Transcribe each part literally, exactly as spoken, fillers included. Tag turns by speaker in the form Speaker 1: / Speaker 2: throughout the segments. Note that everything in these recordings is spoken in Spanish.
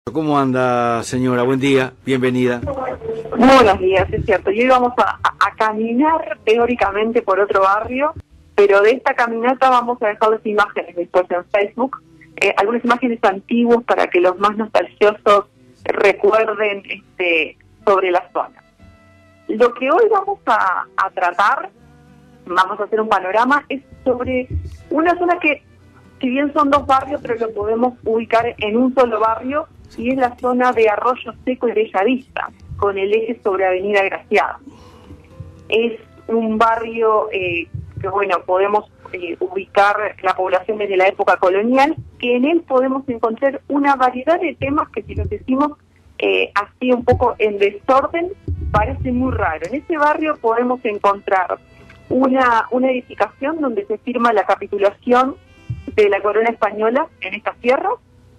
Speaker 1: ¿Cómo anda, señora? Buen día, bienvenida.
Speaker 2: Buenos días, es cierto. Y hoy vamos a, a caminar teóricamente por otro barrio, pero de esta caminata vamos a dejarles imágenes después en Facebook, eh, algunas imágenes antiguas para que los más nostalgiosos recuerden este, sobre la zona. Lo que hoy vamos a, a tratar, vamos a hacer un panorama, es sobre una zona que, si bien son dos barrios, pero lo podemos ubicar en un solo barrio, y es la zona de Arroyo Seco y Bellavista, con el eje sobre Avenida Graciada. Es un barrio eh, que, bueno, podemos eh, ubicar la población desde la época colonial, que en él podemos encontrar una variedad de temas que, si los decimos eh, así un poco en desorden, parece muy raro. En ese barrio podemos encontrar una, una edificación donde se firma la capitulación de la corona española en esta tierra,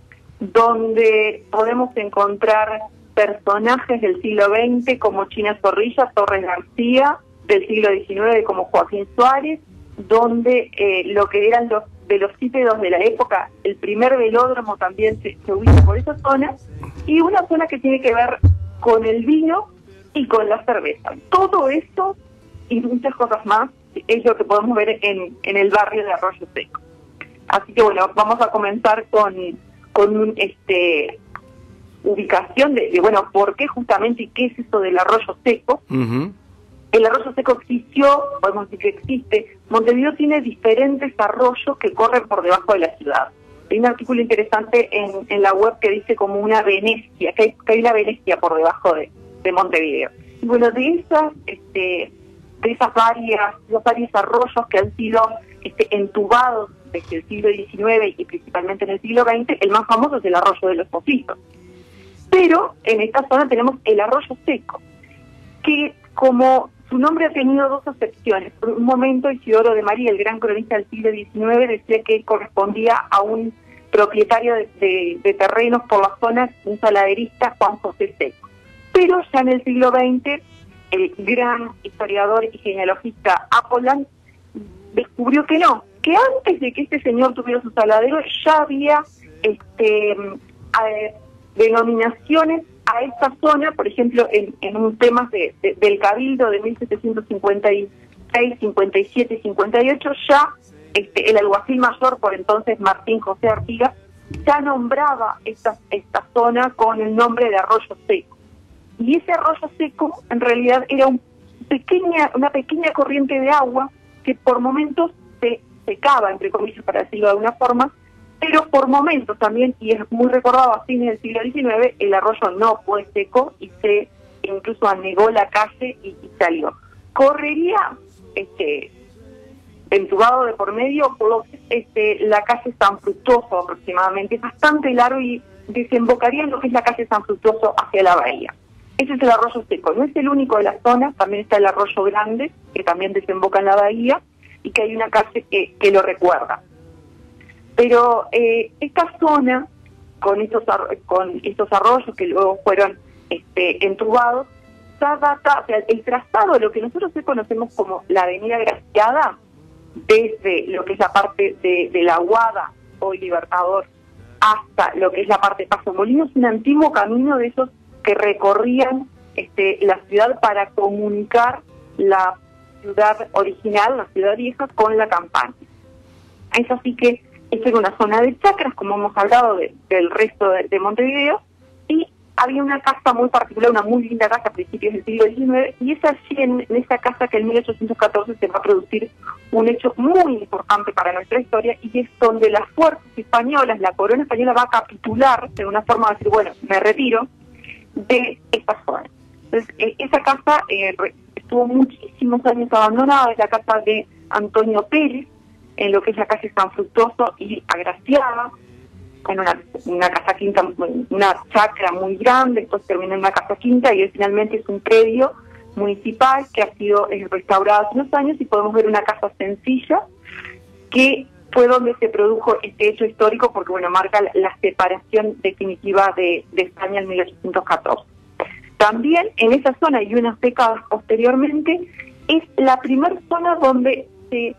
Speaker 2: donde podemos encontrar personajes del siglo veinte como China Zorrilla, Torres García, del siglo diecinueve como Joaquín Suárez, donde eh, lo que eran los velocípedos de la época, el primer velódromo también se, se ubica por esa zona, y una zona que tiene que ver con el vino y con la cerveza. Todo esto y muchas cosas más es lo que podemos ver en, en el barrio de Arroyo Seco. Así que bueno, vamos a comenzar con... con un, este ubicación de, de, bueno, por qué justamente y qué es eso del Arroyo Seco. Uh-huh. El Arroyo Seco existió, podemos decir que existe. Montevideo tiene diferentes arroyos que corren por debajo de la ciudad. Hay un artículo interesante en, en la web que dice como una Venecia, que hay, que hay una Venecia por debajo de, de Montevideo. Y bueno, de esas, este, de esas varias, los varios arroyos que han sido este, entubados desde el siglo diecinueve y principalmente en el siglo veinte, el más famoso es el Arroyo de los Pocitos. Pero en esta zona tenemos el Arroyo Seco, que como su nombre ha tenido dos acepciones. Por un momento Isidoro de María, el gran cronista del siglo diecinueve, decía que correspondía a un propietario de, de, de terrenos por la zona, un saladerista, Juan José Seco. Pero ya en el siglo veinte, el gran historiador y genealogista Apollán descubrió que no, que antes de que este señor tuviera su saladero ya había este eh, denominaciones a esta zona, por ejemplo, en, en un tema de, de, del Cabildo de mil setecientos cincuenta y seis, cincuenta y siete y cincuenta y ocho, ya este, el alguacil mayor, por entonces Martín José Artigas, ya nombraba esta, esta zona con el nombre de Arroyo Seco. Y ese Arroyo Seco en realidad era un pequeña, una pequeña corriente de agua que por momentos se secaba, entre comillas, para decirlo de alguna forma, pero por momentos también, y es muy recordado a fines del siglo diecinueve, el arroyo no fue seco y se incluso anegó la calle y, y salió. Correría este entubado de por medio por lo que este, la calle San Fructuoso aproximadamente, es bastante largo y desembocaría en lo que es la calle San Fructuoso hacia la bahía. Ese es el Arroyo Seco, no es el único de la zona, también está el Arroyo Grande, que también desemboca en la bahía, y que hay una calle que, que lo recuerda. Pero eh, esta zona, con estos con estos arroyos que luego fueron este, entubados, ya data, o sea, el trazado de lo que nosotros hoy conocemos como la Avenida Graciada, desde lo que es la parte de, de la Aguada, hoy Libertador, hasta lo que es la parte de Paso Molino, es un antiguo camino de esos que recorrían este, la ciudad para comunicar la ciudad original, la ciudad vieja, con la campaña. Es así que esta era una zona de chacras, como hemos hablado de, del resto de, de Montevideo, y había una casa muy particular, una muy linda casa a principios del siglo diecinueve, y es allí en, en esa casa que en mil ochocientos catorce se va a producir un hecho muy importante para nuestra historia, y es donde las fuerzas españolas, la corona española, va a capitular de una forma de decir, bueno, me retiro de esta zona. Entonces, eh, esa casa eh, estuvo muchísimos años abandonada, es la casa de Antonio Pérez, en lo que es la calle San Fructuoso y Agraciada, en una, una casa quinta, una chacra muy grande, después terminó en una casa quinta y hoy finalmente es un predio municipal que ha sido eh, restaurado hace unos años, y podemos ver una casa sencilla que fue donde se produjo este hecho histórico, porque bueno, marca la, la separación definitiva de, de España en mil ochocientos catorce. También en esa zona, y unas décadas posteriormente, es la primera zona donde se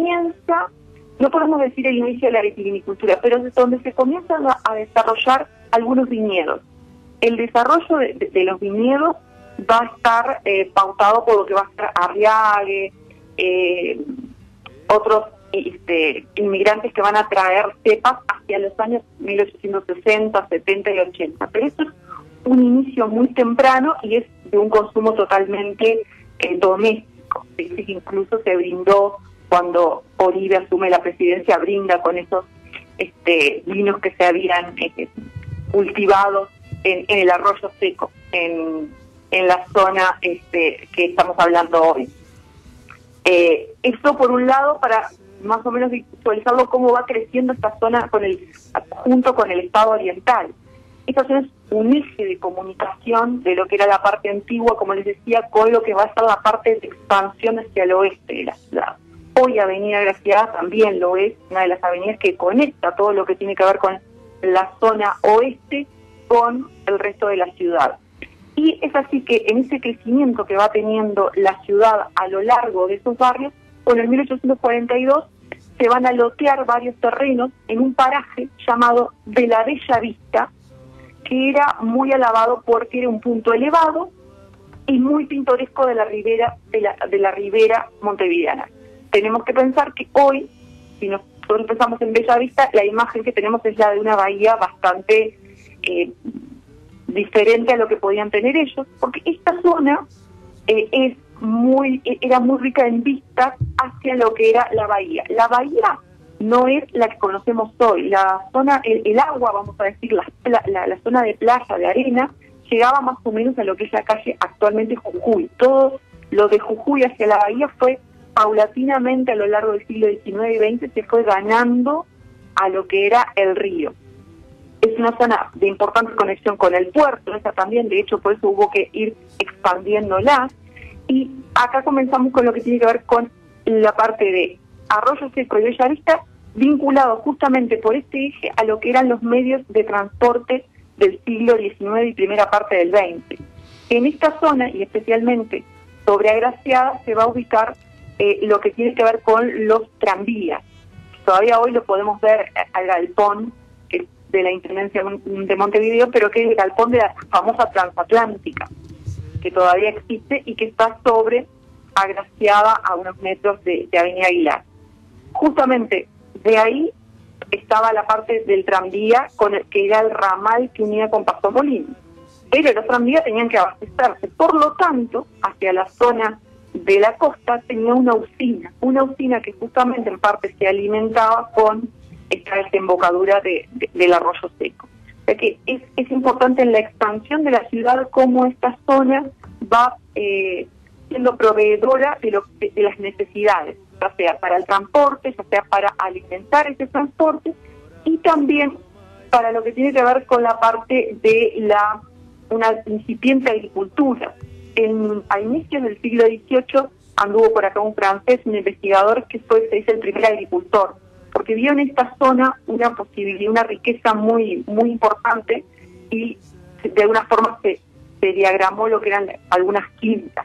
Speaker 2: comienza, no podemos decir el inicio de la vitivinicultura, pero es donde se comienzan a, a desarrollar algunos viñedos. El desarrollo de, de, de los viñedos va a estar eh, pautado por lo que va a ser Arriague, eh, otros este, inmigrantes que van a traer cepas hacia los años mil ochocientos sesenta, setenta y ochenta. Pero esto es un inicio muy temprano y es de un consumo totalmente eh, doméstico. Dice que incluso se brindó, cuando Oribe asume la presidencia, brinda con esos este, vinos que se habían eh, cultivado en, en el arroyo seco, en, en la zona este, que estamos hablando hoy. Eh, esto por un lado para más o menos visualizarlo cómo va creciendo esta zona con el junto con el estado oriental. Esta zona es un eje de comunicación de lo que era la parte antigua, como les decía, con lo que va a ser la parte de expansión hacia el oeste de la ciudad. Hoy Avenida Graciada también lo es, una de las avenidas que conecta todo lo que tiene que ver con la zona oeste con el resto de la ciudad. Y es así que en ese crecimiento que va teniendo la ciudad a lo largo de esos barrios, con el mil ochocientos cuarenta y dos se van a lotear varios terrenos en un paraje llamado de la Bella Vista, que era muy alabado porque era un punto elevado y muy pintoresco de la ribera de la, de la ribera montevideana. Tenemos que pensar que hoy, si nosotros pensamos en Bella Vista, la imagen que tenemos es la de una bahía bastante eh, diferente a lo que podían tener ellos, porque esta zona eh, es muy era muy rica en vistas hacia lo que era la bahía. La bahía no es la que conocemos hoy. La zona, el, el agua, vamos a decir, la, la, la zona de playa, de arena, llegaba más o menos a lo que es la calle actualmente Jujuy. Todo lo de Jujuy hacia la bahía fue paulatinamente a lo largo del siglo diecinueve y veinte, se fue ganando a lo que era el río. Es una zona de importante conexión con el puerto, esa también, de hecho, por eso hubo que ir expandiéndola. Y acá comenzamos con lo que tiene que ver con la parte de Arroyo Seco y Bella Vista, vinculado justamente por este eje a lo que eran los medios de transporte del siglo diecinueve y primera parte del veinte. En esta zona, y especialmente sobre Agraciada, se va a ubicar eh, lo que tiene que ver con los tranvías. Todavía hoy lo podemos ver al galpón que de la Intendencia de Montevideo, pero que es el galpón de la famosa transatlántica, que todavía existe y que está sobre Agraciada a unos metros de, de Avenida Aguilar. Justamente de ahí estaba la parte del tranvía, con el, que era el ramal que unía con Paso Molino. Pero los tranvías tenían que abastecerse, por lo tanto, hacia la zona de la costa tenía una usina, una usina que justamente en parte se alimentaba con esta desembocadura de, de, del Arroyo Seco. O sea que es, es importante en la expansión de la ciudad cómo esta zona va eh, siendo proveedora de, lo, de, de las necesidades, ya sea para el transporte, ya sea para alimentar ese transporte, y también para lo que tiene que ver con la parte de la una incipiente agricultura. En, a inicios del siglo dieciocho anduvo por acá un francés, un investigador, que fue, se dice, el primer agricultor, porque vio en esta zona una posibilidad, una riqueza muy muy importante, y de alguna forma se, se diagramó lo que eran algunas quintas.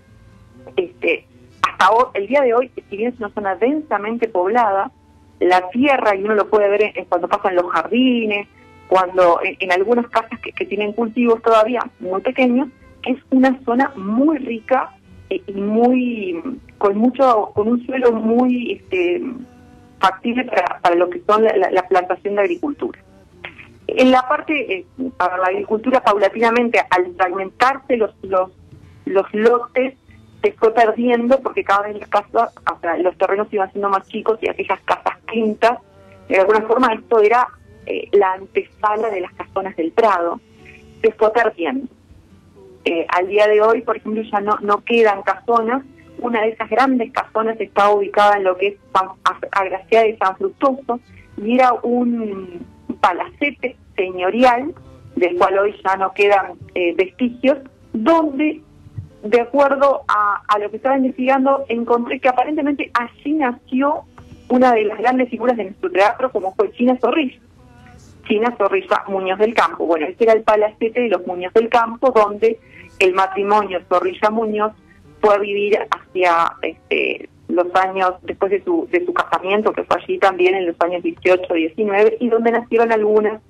Speaker 2: Este, hasta hoy, el día de hoy, si bien es una zona densamente poblada, la tierra, y uno lo puede ver en, en cuando pasan los jardines, cuando en, en algunas casas que, que tienen cultivos todavía muy pequeños, es una zona muy rica eh, y muy con mucho con un suelo muy este, factible para, para lo que son la, la, la plantación de agricultura. En la parte eh, para la agricultura, paulatinamente, al fragmentarse los los los lotes, se fue perdiendo, porque cada vez las casas, o sea, los terrenos iban siendo más chicos, y aquellas casas quintas, de alguna forma esto era eh, la antesala de las casonas del Prado, se fue perdiendo. Eh, al día de hoy, por ejemplo, ya no, no quedan casonas. Una de esas grandes casonas está ubicada en lo que es San, Agraciada y San Fructuoso, y era un palacete señorial, del cual hoy ya no quedan eh, vestigios, donde, de acuerdo a, a lo que estaba investigando, encontré que aparentemente allí nació una de las grandes figuras de nuestro teatro, como fue China Zorrilla. China Zorrilla Muñoz del Campo. Bueno, ese era el palacete de los Muñoz del Campo, donde el matrimonio Zorrilla Muñoz fue a vivir hacia este, los años después de su de su casamiento, que fue allí también en los años dieciocho, diecinueve, y donde nacieron algunas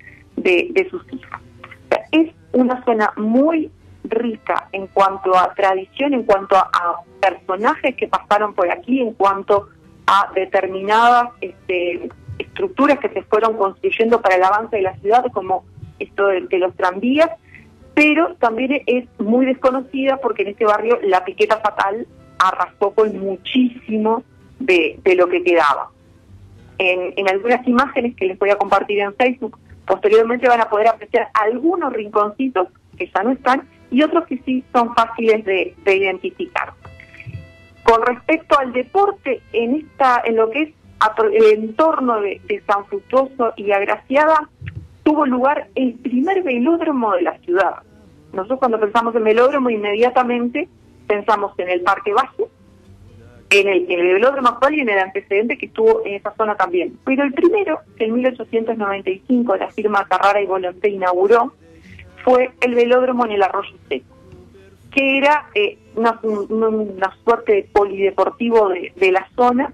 Speaker 2: de, de sus hijas. O sea, es una zona muy rica en cuanto a tradición, en cuanto a, a personajes que pasaron por aquí, en cuanto a determinadas este, estructuras que se fueron construyendo para el avance de la ciudad, como esto de, de los tranvías, pero también es muy desconocida porque en este barrio la piqueta fatal arrasó con muchísimo de, de lo que quedaba. En, en algunas imágenes que les voy a compartir en Facebook, posteriormente van a poder apreciar algunos rinconcitos que ya no están y otros que sí son fáciles de, de identificar. Con respecto al deporte, en esta, en lo que es el entorno de, de San Fructuoso y Agraciada, tuvo lugar el primer velódromo de la ciudad. Nosotros cuando pensamos en velódromo inmediatamente pensamos en el Parque Valle, en el, en el velódromo actual y en el antecedente que estuvo en esa zona también. Pero el primero, que en mil ochocientos noventa y cinco la firma Carrara y Volonté inauguró, fue el velódromo en el Arroyo Seco, que era eh, una, una, una suerte de polideportivo de, de la zona,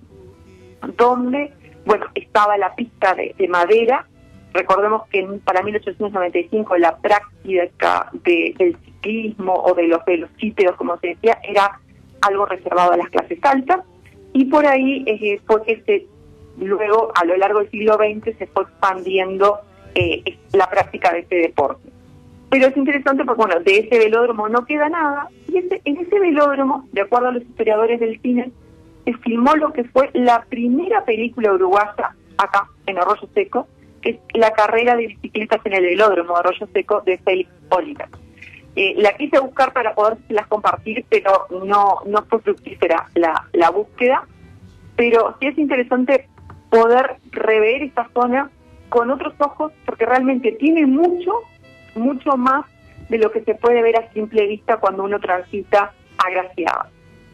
Speaker 2: donde, bueno, estaba la pista de, de madera. Recordemos que para mil ochocientos noventa y cinco la práctica de, del ciclismo o de los velocípedos, como se decía, era algo reservado a las clases altas, y por ahí eh, fue que se, luego, a lo largo del siglo veinte, se fue expandiendo eh, la práctica de este deporte. Pero es interesante porque, bueno, de ese velódromo no queda nada, y ese, en ese velódromo, de acuerdo a los historiadores del cine, se filmó lo que fue la primera película uruguaya acá, en Arroyo Seco, que es la carrera de bicicletas en el velódromo de Arroyo Seco de Félix Oliver. Eh, la quise buscar para podérselas compartir, pero no, no fue fructífera la, la búsqueda, pero sí es interesante poder rever esta zona con otros ojos, porque realmente tiene mucho, mucho más de lo que se puede ver a simple vista cuando uno transita Agraciada.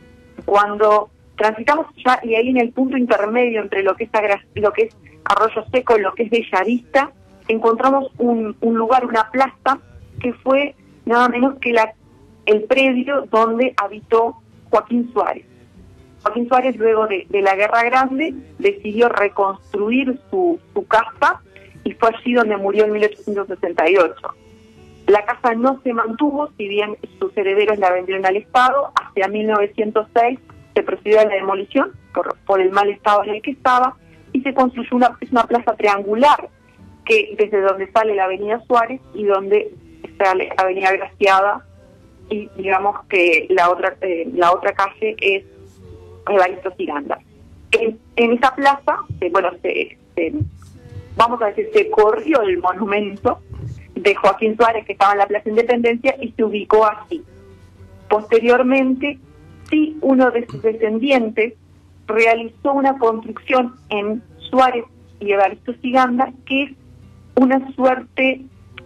Speaker 2: Cuando transitamos ya, y ahí en el punto intermedio entre lo que es, Agra, lo que es Arroyo Seco y lo que es Bellavista, encontramos un, un lugar, una plaza, que fue nada menos que la, el predio donde habitó Joaquín Suárez. Joaquín Suárez, luego de, de la Guerra Grande, decidió reconstruir su, su casa y fue allí donde murió en mil ochocientos sesenta y ocho. La casa no se mantuvo, si bien sus herederos la vendieron al Estado. Hacia mil novecientos seis se procedió a la demolición por, por el mal estado en el que estaba y se construyó una, es una plaza triangular que desde donde sale la avenida Suárez y donde sale avenida Agraciada, y digamos que la otra eh, la otra calle es Evaristo Ciganda. En, en esa plaza, eh, bueno, se, se, vamos a decir, se corrió el monumento de Joaquín Suárez que estaba en la Plaza Independencia y se ubicó así. Posteriormente, sí, uno de sus descendientes realizó una construcción en Suárez y Evaristo Ciganda, que es una suerte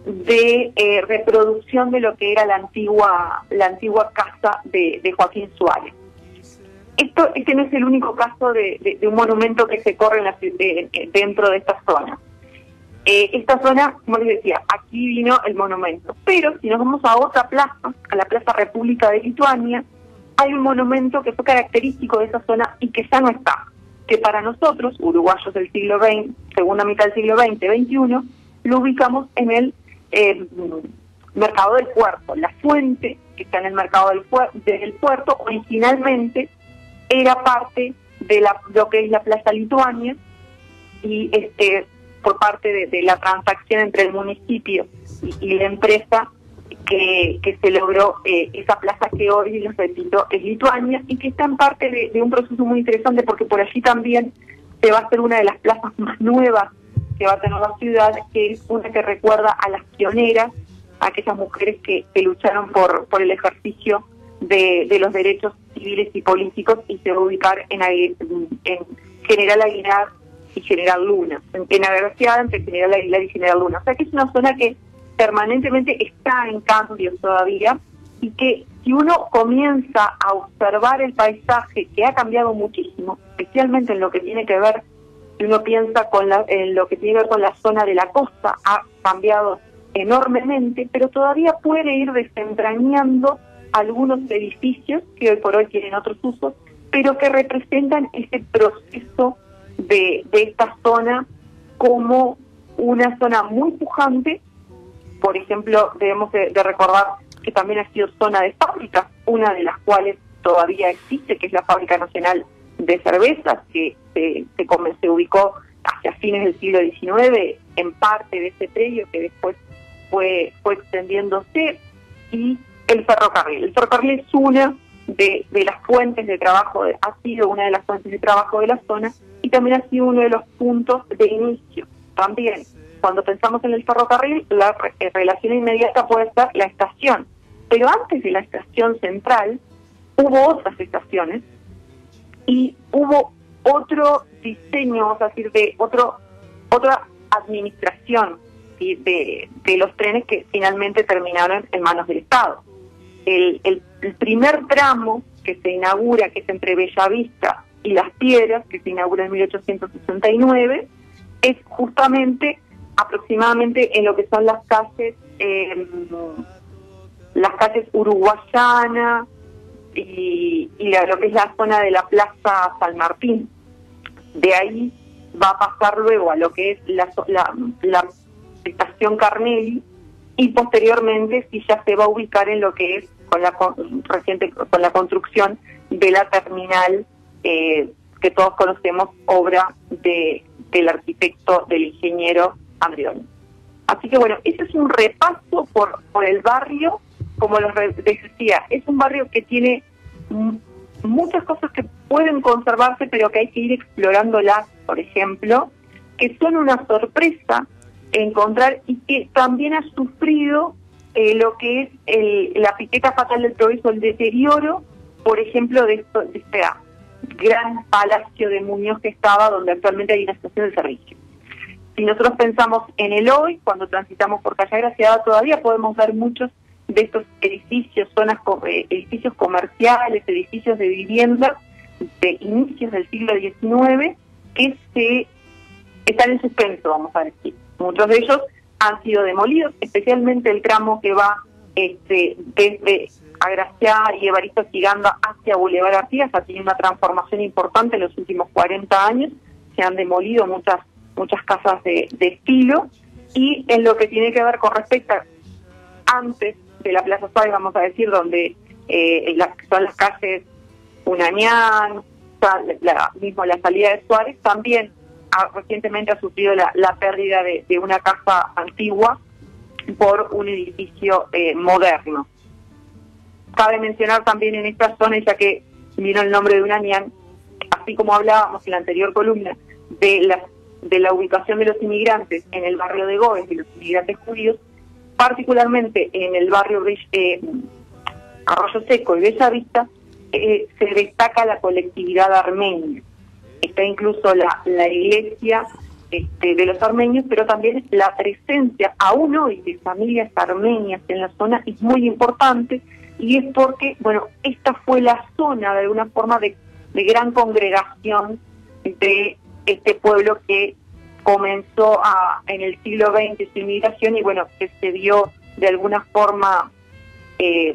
Speaker 2: de eh, reproducción de lo que era la antigua la antigua casa de, de Joaquín Suárez. Esto este no es el único caso de, de, de un monumento que se corre en la, de, de, dentro de esta zona. Eh, esta zona, como les decía, aquí vino el monumento. Pero si nos vamos a otra plaza, a la Plaza República de Lituania, hay un monumento que fue característico de esa zona y que ya no está. Que para nosotros, uruguayos del siglo veinte, segunda mitad del siglo veinte, veintiuno, lo ubicamos en el eh, Mercado del Puerto. La fuente que está en el Mercado del, puer del Puerto originalmente era parte de la, lo que es la Plaza Lituania, y este por parte de, de la transacción entre el municipio y, y la empresa que, que se logró eh, esa plaza que hoy, les repito, es Lituania, y que está en parte de, de un proceso muy interesante porque por allí también se va a hacer una de las plazas más nuevas que va a tener la ciudad, que es una que recuerda a las pioneras, a aquellas mujeres que, que lucharon por, por el ejercicio de, de los derechos civiles y políticos, y se va a ubicar en, en General Aguilar y General Luna, en, en Agraciada entre General Aguilar y General Luna. O sea que es una zona que permanentemente está en cambios todavía, y que si uno comienza a observar el paisaje, que ha cambiado muchísimo, especialmente en lo que tiene que ver, si uno piensa con la, en lo que tiene que ver con la zona de la costa, ha cambiado enormemente, pero todavía puede ir desentrañando algunos edificios que hoy por hoy tienen otros usos, pero que representan ese proceso de, de esta zona como una zona muy pujante. Por ejemplo, debemos de, de recordar que también ha sido zona de fábricas, una de las cuales todavía existe, que es la Fábrica Nacional de Cervezas, que se, se, se ubicó hacia fines del siglo diecinueve en parte de ese predio que después fue, fue extendiéndose, y el ferrocarril. El ferrocarril es una de, de las fuentes de trabajo, de, ha sido una de las fuentes de trabajo de la zona, y también ha sido uno de los puntos de inicio. También, cuando pensamos en el ferrocarril, la re, relación inmediata puede ser la estación, pero antes de la estación central hubo otras estaciones y hubo otro diseño, vamos a decir, de otro, otra administración, ¿sí? de, de los trenes que finalmente terminaron en manos del Estado. El, el, el primer tramo que se inaugura, que es entre Bellavista y Las Piedras, que se inaugura en mil ochocientos sesenta y nueve, es justamente aproximadamente en lo que son las calles, eh, las calles Uruguayana y, y la, lo que es la zona de la Plaza San Martín. De ahí va a pasar luego a lo que es la, la, la estación Carnelli, y posteriormente sí ya se va a ubicar en lo que es con la con, reciente con la construcción de la terminal eh, que todos conocemos, obra de del arquitecto, del ingeniero Andreoni. Así que bueno, ese es un repaso por, por el barrio. Como les decía, es un barrio que tiene muchas cosas que pueden conservarse, pero que hay que ir explorándolas, por ejemplo, que son una sorpresa encontrar, y que también ha sufrido eh, lo que es el, la piqueta fatal del progreso, el deterioro, por ejemplo, de, esto, de este gran palacio de Muñoz que estaba, donde actualmente hay una estación de servicio. Si nosotros pensamos en el hoy, cuando transitamos por Calle Agraciada, todavía podemos ver muchos de estos edificios, zonas, edificios comerciales, edificios de vivienda de inicios del siglo diecinueve que se están en suspenso, vamos a decir. Muchos de ellos han sido demolidos, especialmente el tramo que va este, desde Agraciada y Evaristo Giganda hacia Boulevard Artigas. Ha tenido una transformación importante en los últimos cuarenta años, se han demolido muchas muchas casas de, de estilo, y en lo que tiene que ver con respecto a antes de la Plaza Suárez, vamos a decir, donde eh, las, son las calles Unañán, la, la, mismo la salida de Suárez, también ha, recientemente ha sufrido la, la pérdida de, de una casa antigua por un edificio eh, moderno. Cabe mencionar también en esta zona, ya que vino el nombre de Unañán, así como hablábamos en la anterior columna de la, de la ubicación de los inmigrantes en el barrio de Gómez, de los inmigrantes judíos, particularmente en el barrio eh, Arroyo Seco y Bellavista, eh, se destaca la colectividad armenia. Está incluso la, la iglesia este, de los armenios, pero también la presencia aún hoy de familias armenias en la zona es muy importante, y es porque, bueno, esta fue la zona de alguna forma de, de gran congregación de este pueblo que comenzó a, en el siglo veinte su inmigración, y bueno, que se vio de alguna forma eh,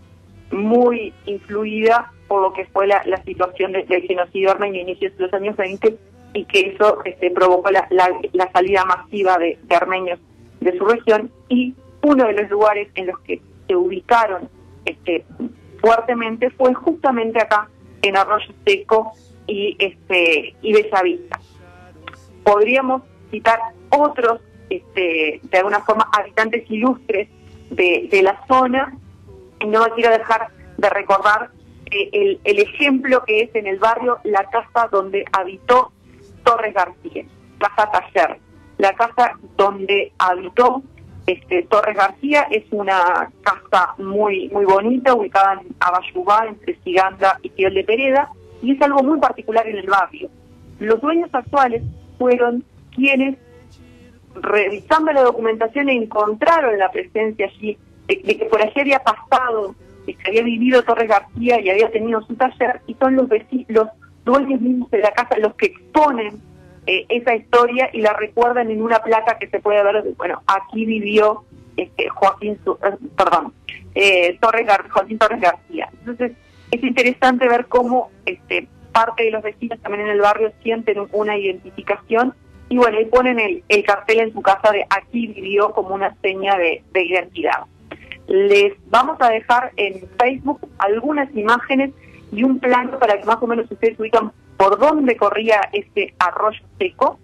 Speaker 2: muy influida por lo que fue la, la situación de, del genocidio armenio a inicios de los años veinte, y que eso este, provocó la, la, la salida masiva de, de armenios de su región. Y uno de los lugares en los que se ubicaron este, fuertemente fue justamente acá en Arroyo Seco y, este, y Bellavista. Podríamos citar otros, este, de alguna forma, habitantes ilustres de, de la zona, y no me quiero dejar de recordar eh, el, el ejemplo que es en el barrio la casa donde habitó Torres García, Casa Taller. La casa donde habitó este, Torres García es una casa muy muy bonita, ubicada en Abayubá, entre Siganda y Fiol de Pereda, y es algo muy particular en el barrio. Los dueños actuales fueron quienes, revisando la documentación, encontraron la presencia allí de, de que por allí había pasado, de que había vivido Torres García y había tenido su taller, y son los vecinos, los dueños mismos de la casa los que exponen eh, esa historia y la recuerdan en una placa que se puede ver. Bueno, aquí vivió este, Joaquín, eh, perdón, eh, Torres Gar Joaquín Torres García. Entonces es interesante ver cómo este parte de los vecinos también en el barrio sienten una identificación y bueno, y ponen el, el cartel en su casa de aquí vivió como una seña de, de identidad. Les vamos a dejar en Facebook algunas imágenes y un plano para que más o menos ustedes ubican por dónde corría ese arroyo seco,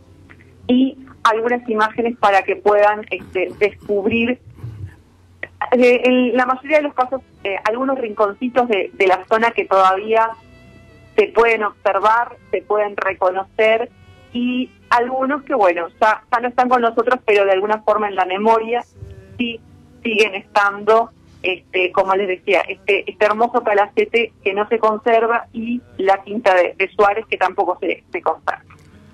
Speaker 2: y algunas imágenes para que puedan este, descubrir, eh, en la mayoría de los casos, eh, algunos rinconcitos de, de la zona que todavía se pueden observar, se pueden reconocer, y algunos que, bueno, ya, ya no están con nosotros, pero de alguna forma en la memoria sí siguen estando, este, como les decía, este, este hermoso palacete que no se conserva, y la quinta de, de Suárez, que tampoco se, se conserva.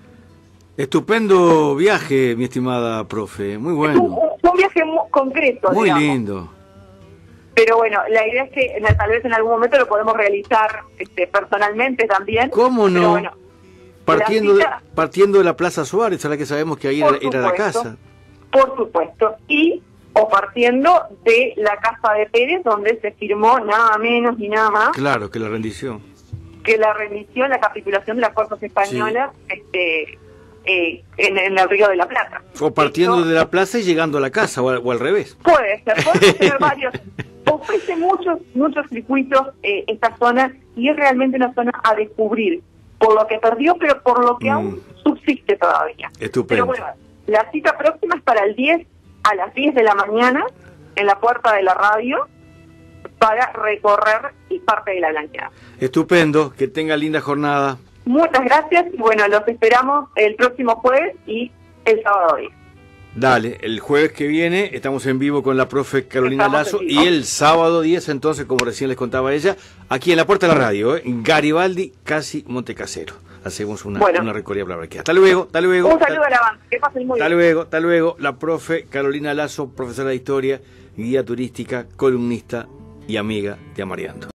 Speaker 1: Estupendo viaje, mi estimada profe, muy bueno.
Speaker 2: Un, un, un viaje muy concreto,
Speaker 1: muy
Speaker 2: digamos.
Speaker 1: lindo.
Speaker 2: Pero bueno, la idea es que tal vez en algún momento lo podemos realizar este, personalmente también.
Speaker 1: ¿Cómo no?
Speaker 2: Bueno,
Speaker 1: partiendo,
Speaker 2: cita,
Speaker 1: de, partiendo de la Plaza Suárez, a la que sabemos que ahí era, era la casa.
Speaker 2: Por supuesto. Y o partiendo de la casa de Pérez, donde se firmó nada menos ni nada más.
Speaker 1: Claro, que la rendición.
Speaker 2: Que la rendición, la capitulación de las fuerzas españolas, sí. este, eh, en, en el Río de la Plata.
Speaker 1: O partiendo
Speaker 2: Esto,
Speaker 1: de la plaza y llegando a la casa, o, o al revés.
Speaker 2: Puede ser, puede tener varios. Ofrece muchos, muchos circuitos eh, esta zona, y es realmente una zona a descubrir, por lo que perdió, pero por lo que mm. aún subsiste todavía.
Speaker 1: Estupendo.
Speaker 2: Pero bueno, la cita próxima es para el diez, a las diez de la mañana, en la puerta de la radio, para recorrer parte de la blanqueada.
Speaker 1: Estupendo, que tenga linda jornada.
Speaker 2: Muchas gracias, y bueno, los esperamos el próximo jueves y el sábado diez.
Speaker 1: Dale, el jueves que viene estamos en vivo con la profe Carolina Lazo, y el sábado diez, entonces, como recién les contaba ella, aquí en la puerta de la radio, ¿eh? Garibaldi, casi Montecasero. Hacemos una, bueno. una recorrida para aquí. Hasta luego, hasta luego.
Speaker 2: Un saludo a la banda, que pasen muy bien.
Speaker 1: Hasta luego, hasta luego. La profe Carolina Lazo, profesora de historia, guía turística, columnista y amiga de Amareando.